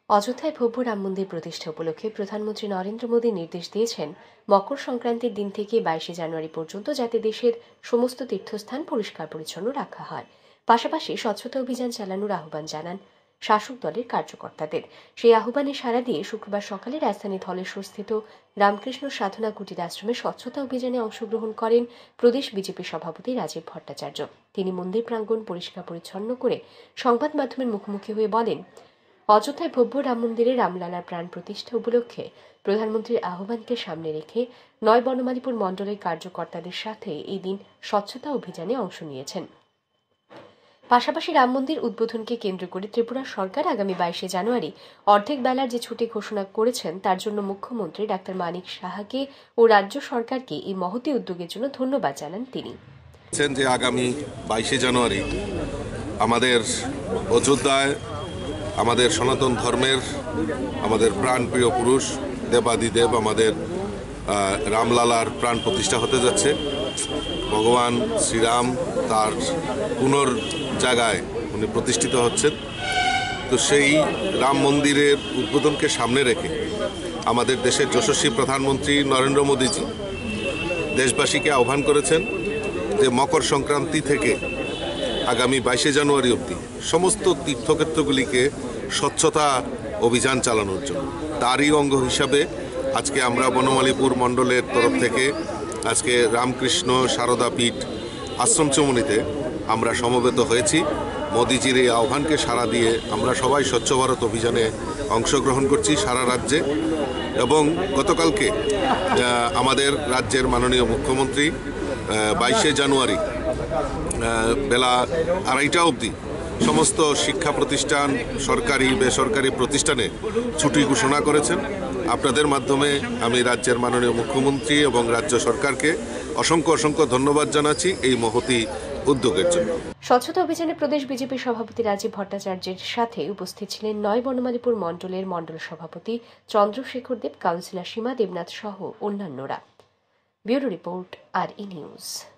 অযোধ্যায় ভব্য রাম মন্দির প্রতিষ্ঠা উপলক্ষে প্রধানমন্ত্রী নরেন্দ্র মোদী নির্দেশ দিয়েছেন মকর সংক্রান্তির দিন থেকে 22শে জানুয়ারি পর্যন্ত যাতে দেশের সমস্ত তীর্থস্থান পরিষ্কার পরিচ্ছন্ন রাখা হয়। পাশাপাশি স্বচ্ছতা অভিযান চালানোর আহ্বান জানান শাসক দলের কার্যকর্তাদের। সেই আহ্বানে সাড়া দিয়ে শুক্রবার সকালে রাজধানী ধলেশ্বরস্থিত রামকৃষ্ণ সাধনা কুটির আশ্রমে স্বচ্ছতা অভিযানে অংশগ্রহণ করেন প্রদেশ বিজেপি সভাপতি রাজীব ভট্টাচার্য। তিনি মন্দির প্রাঙ্গণ পরিষ্কার পরিচ্ছন্ন করে সংবাদ মাধ্যমের মুখোমুখি হয়ে বলেন, অযোধ্যায় ভব্য রাম মন্দিরে রামলালার প্রাণ প্রতিষ্ঠা উপলক্ষে প্রধানমন্ত্রীর আহ্বানকে সামনে রেখে নয় বনমালীপুর মণ্ডলের কার্যকর্তাদের সাথে এই দিন স্বচ্ছতা অভিযানে অংশ নিয়েছেন। পাশাপাশি রাম মন্দির উদ্বোধনকে কেন্দ্র করে ত্রিপুরা সরকার আগামী 22শে জানুয়ারি অর্ধেক বেলার যে ছুটি ঘোষণা করেছেন তার জন্য মুখ্যমন্ত্রী ডাক্তার মানিক সাহাকে ও রাজ্য সরকারকে এই মহতী উদ্যোগের জন্য ধন্যবাদ জানান তিনি। যে আগামী 22শে জানুয়ারি আমাদের অযোধ্যায় আমাদের সনাতন ধর্মের আমাদের প্রাণপ্রিয় পুরুষ দেবাদিদেব আমাদের রামলালার প্রাণ প্রতিষ্ঠা হতে যাচ্ছে। ভগবান শ্রীরাম তার পুনর জায়গায় উনি প্রতিষ্ঠিত হচ্ছেন। তো সেই রাম মন্দিরের উদ্বোধনকে সামনে রেখে আমাদের দেশের যশস্বী প্রধানমন্ত্রী নরেন্দ্র মোদীজি দেশবাসীকে আহ্বান করেছেন যে মকর সংক্রান্তি থেকে আগামী 22শে জানুয়ারি অবধি সমস্ত তীর্থক্ষেত্রগুলিকে স্বচ্ছতা অভিযান চালানোর জন্য। তারই অঙ্গ হিসাবে আজকে আমরা বনমালীপুর মণ্ডলের তরফ থেকে আজকে রামকৃষ্ণ সারদা পীঠ আশ্রম চৌমুনিতে আমরা সমবেত হয়েছি। মোদিজির এই আহ্বানকে সাড়া দিয়ে আমরা সবাই স্বচ্ছ ভারত অভিযানে অংশগ্রহণ করছি সারা রাজ্যে। এবং গতকালকে আমাদের রাজ্যের মাননীয় মুখ্যমন্ত্রী 22শে জানুয়ারি বেলা 2:30 অবধি সমস্ত শিক্ষা প্রতিষ্ঠান সরকারি বেসরকারি প্রতিষ্ঠানে ছুটি ঘোষণা করেছেন। আপনাদের মাধ্যমে আমি রাজ্যের মাননীয় মুখ্যমন্ত্রী এবং রাজ্য সরকারকে অসংখ্য অসংখ্য ধন্যবাদ জানাচ্ছি এই মহতী উদ্যোগের জন্য। স্বচ্ছতা অভিযানে প্রদেশ বিজেপি সভাপতি রাজীব ভট্টাচার্যের সাথে উপস্থিত ছিলেন নয় বনমালীপুর মণ্ডলের মণ্ডল সভাপতি চন্দ্রশেখর দেব, কাউন্সিলর সীমা দেবনাথ সহ অন্যান্যরা। Bureau report, RE news.